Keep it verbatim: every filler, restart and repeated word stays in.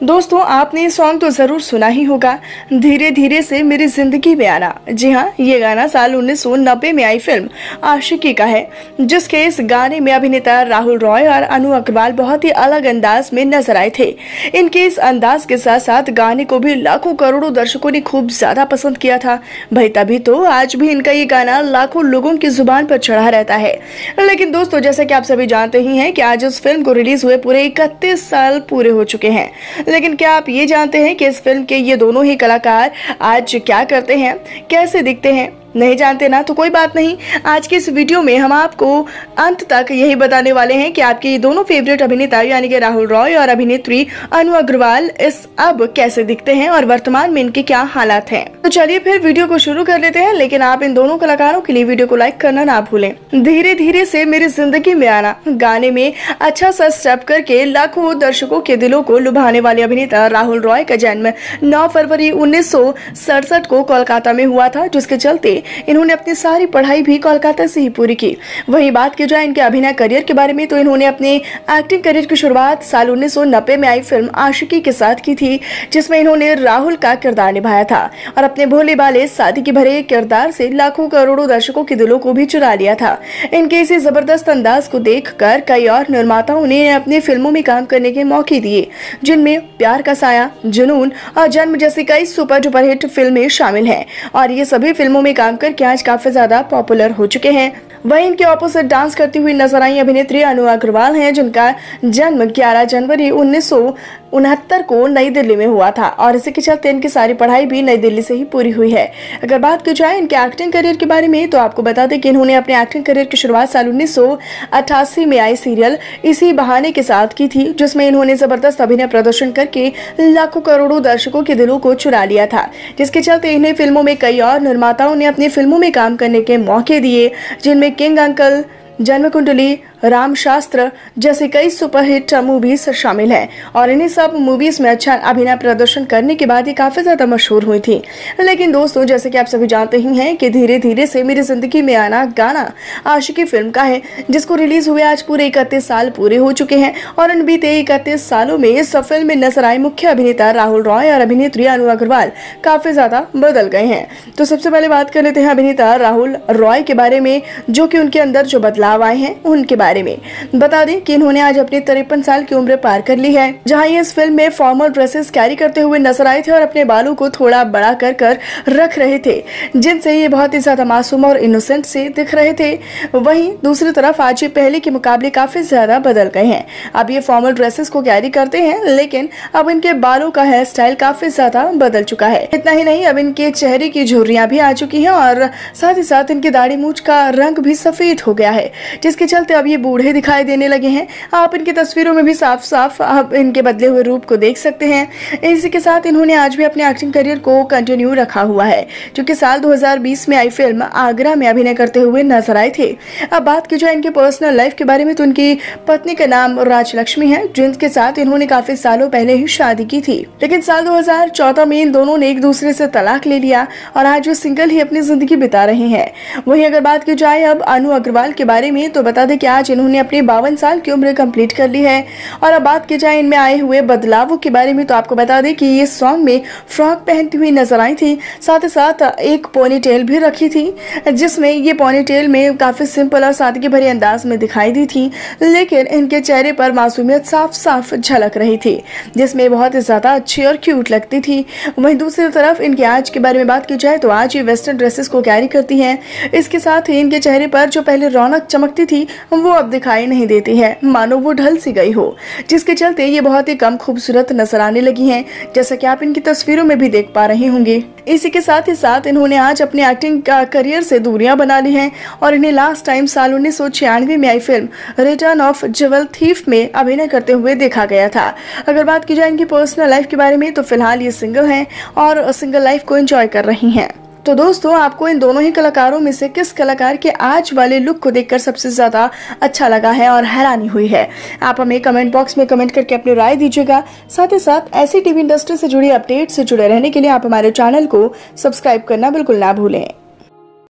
दोस्तों, आपने ये सॉन्ग तो जरूर सुना ही होगा, धीरे धीरे से मेरी जिंदगी में आना। जी हाँ, ये गाना साल उन्नीस सौ नब्बे में आई फिल्म आशिकी का है, जिसके इस गाने में अभिनेता राहुल रॉय और अनु अग्रवाल बहुत ही अलग अंदाज में नजर आए थे। इनके इस अंदाज के साथ साथ गाने को भी लाखों करोड़ों दर्शकों ने खूब ज्यादा पसंद किया था। भाई तभी तो आज भी इनका ये गाना लाखों लोगों की जुबान पर चढ़ा रहता है। लेकिन दोस्तों, जैसा कि आप सभी जानते ही हैं कि आज इस फिल्म को रिलीज हुए पूरे इकतीस साल पूरे हो चुके हैं। लेकिन क्या आप ये जानते हैं कि इस फिल्म के ये दोनों ही कलाकार आज क्या करते हैं, कैसे दिखते हैं? नहीं जानते ना, तो कोई बात नहीं। आज के इस वीडियो में हम आपको अंत तक यही बताने वाले हैं कि आपके ये दोनों फेवरेट अभिनेता यानी कि राहुल रॉय और अभिनेत्री अनु अग्रवाल इस अब कैसे दिखते हैं और वर्तमान में इनके क्या हालात हैं। तो चलिए फिर वीडियो को शुरू कर लेते हैं। लेकिन आप इन दोनों कलाकारों के लिए वीडियो को लाइक करना ना भूलें। धीरे धीरे से मेरी जिंदगी में आना गाने में अच्छा सा स्टेप करके लाखों दर्शकों के दिलों को लुभाने वाले अभिनेता राहुल रॉय का जन्म नौ फरवरी उन्नीस सौ सड़सठ को कोलकाता में हुआ था, जिसके चलते इन्होंने अपनी सारी पढ़ाई भी कोलकाता से ही पूरी की। वहीं बात की जाए इनके अभिनय करियर के बारे में, तो इन्होंने अपने एक्टिंग करियर की शुरुआत साल उन्नीस सौ नब्बे में आई फिल्म आशिकी के साथ की थी, जिसमें इन्होंने राहुल का किरदार निभाया था और अपने भोले भाले सादगी के भरे किरदार से लाखों करोड़ों दर्शकों के दिलों को भी चुरा लिया था। इनके इसी जबरदस्त अंदाज को देखकर कई और निर्माताओं ने अपनी फिल्मों में काम करने के मौके दिए, जिनमें प्यार का साया, जुनून और जन्म जैसी कई सुपर डुपर हिट फिल्में शामिल हैं और ये सभी फिल्मों में काम करके आज काफी ज्यादा पॉपुलर हो चुके हैं। वहीं इनके ऑपोजिट डांस करती हुई नजर आई अभिनेत्री अनु अग्रवाल हैं, जिनका जन्म ग्यारह जनवरी उन्नीस सौ उनहत्तर को नई दिल्ली में हुआ था और इसी के चलते इनकी सारी पढ़ाई भी नई दिल्ली से ही पूरी हुई है। अगर बात की जाए इनके एक्टिंग करियर के बारे में, तो आपको बता दें कि इन्होंने अपने एक्टिंग करियर की शुरुआत साल उन्नीस सौ अट्ठासी में आई सीरियल इसी बहाने के साथ की थी, जिसमें इन्होंने जबरदस्त अभिनय प्रदर्शन करके लाखों करोड़ों दर्शकों के दिलों को चुरा लिया था, जिसके चलते इन्हें फिल्मों में कई और निर्माताओं ने अपनी फिल्मों में काम करने के मौके दिए, जिनमें किंग अंकल, जन्म कुंडली, राम शास्त्र जैसे कई सुपरहिट मूवीज शामिल हैं और इन्हीं सब मूवीज में अच्छा अभिनय प्रदर्शन करने के बाद ये काफी ज्यादा मशहूर हुई थी। लेकिन दोस्तों, जैसे कि आप सभी जानते ही हैं कि धीरे धीरे से मेरी जिंदगी में आना गाना आशिकी फिल्म का है, जिसको रिलीज हुए आज पूरे इकतीस साल पूरे हो चुके हैं और इन बीते इकतीस सालों में इस फिल्म में नजर आए मुख्य अभिनेता राहुल रॉय और अभिनेत्री अनु अग्रवाल काफी ज्यादा बदल गए हैं। तो सबसे पहले बात कर लेते हैं अभिनेता राहुल रॉय के बारे में, जो कि उनके अंदर जो बदलाव आए हैं उनके बारे में। बता दें कि इन्होंने आज अपनी तिरपन साल की उम्र पार कर ली है, जहां ये इस फिल्म में फॉर्मल ड्रेसेस कैरी करते हुए नजर आए थे और अपने बालों को थोड़ा बड़ा कर कर रख रहे थे, जिनसे ये बहुत ही ज्यादा मासूम और इनोसेंट से दिख रहे थे। वहीं दूसरी तरफ आज ये पहले के मुकाबले काफी ज्यादा बदल गए हैं। अब ये फॉर्मल ड्रेसेस को कैरी करते हैं, लेकिन अब इनके बालों का हेयर स्टाइल काफी ज्यादा बदल चुका है। इतना ही नहीं, अब इनके चेहरे की झुर्रियां भी आ चुकी हैं और साथ ही साथ इनकी दाढ़ी मूंछ का रंग भी सफेद हो गया है, जिसके चलते अब ये बूढ़े दिखाई देने लगे हैं। आप इनकी तस्वीरों में भी साफ साफ आप इनके बदले हुए रूप को देख सकते हैं। इसी के साथ इन्होंने आज भी अपने एक्टिंग करियर को कंटिन्यू रखा हुआ है, जो कि साल दो हज़ार बीस में आई फिल्म आगरा में अभिनय करते हुए नजर आए थे। अब बात की जाए इनके पर्सनल लाइफ के बारे में, तो उनकी पत्नी का नाम राजलक्ष्मी है, जिनके साथ इन्होंने काफी सालों पहले ही शादी की थी। लेकिन साल दो हज़ार चौदह में इन दोनों ने एक दूसरे से तलाक ले लिया और आज वो सिंगल ही अपनी जिंदगी बिता रहे हैं। वहीं अगर बात की जाए अब अनु अग्रवाल के बारे में, तो बता दें कि आज इन्होंने अपनी बावन साल की उम्र कंप्लीट कर ली है। और अब बात की जाए इनमें आए हुए बदलावों के बारे में, तो आपको बता दें कि ये सॉन्ग में फ्रॉक पहनती हुई नजर आई थी, साथ ही साथ एक पोनीटेल भी रखी थी, जिसमें ये पोनीटेल में काफी सिंपल और सादगी भरे अंदाज में दिखाई दी थी, लेकिन इनके चेहरे पर मासूमियत साफ साफ झलक रही थी, जिसमें बहुत ही ज्यादा अच्छी और क्यूट लगती थी। वहीं दूसरी तरफ इनके आज के बारे में बात की जाए, तो आज ये वेस्टर्न ड्रेसेस को कैरी करती है। इसके साथ ही इनके चेहरे पर जो पहले रौनक चमकती थी वो अब दिखाई नहीं देती है, मानो वो ढल सी गई हो, जिसके चलते ये बहुत ही कम खूबसूरत नजर आने लगी हैं, जैसा कि आप इनकी तस्वीरों में भी देख पा रहे होंगे। इसी के साथ ही साथ इन्होंने आज अपने एक्टिंग का करियर से दूरियां बना ली हैं और इन्हें लास्ट टाइम साल उन्नीस सौ छियानवे में आई film Return of Jewel Thief में अभिनय करते हुए देखा गया था। अगर बात की जाए इनकी पर्सनल लाइफ के बारे में, तो फिलहाल ये सिंगल हैं और सिंगल लाइफ को एंजॉय कर रही हैं। तो दोस्तों, आपको इन दोनों ही कलाकारों में से किस कलाकार के आज वाले लुक को देखकर सबसे ज्यादा अच्छा लगा है और हैरानी हुई है? आप हमें कमेंट बॉक्स में कमेंट करके अपनी राय दीजिएगा। साथ ही साथ ऐसी टीवी इंडस्ट्री से जुड़ी अपडेट से जुड़े रहने के लिए आप हमारे चैनल को सब्सक्राइब करना बिल्कुल ना भूलें।